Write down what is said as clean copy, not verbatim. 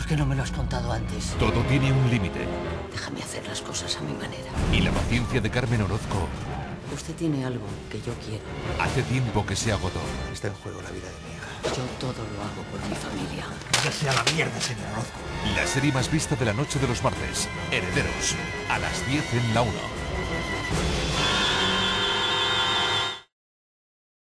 que no me lo has contado antes? Todo tiene un límite. Déjame hacer las cosas a mi manera. Y la paciencia de Carmen Orozco Usted tiene algo que yo quiero. hace tiempo que se agotó. Está en juego la vida de mi hija. Yo todo lo hago por mi familia. Ya sea la mierda, señor Orozco. La serie más vista de la noche de los martes. Herederos. A las 10 en la 1.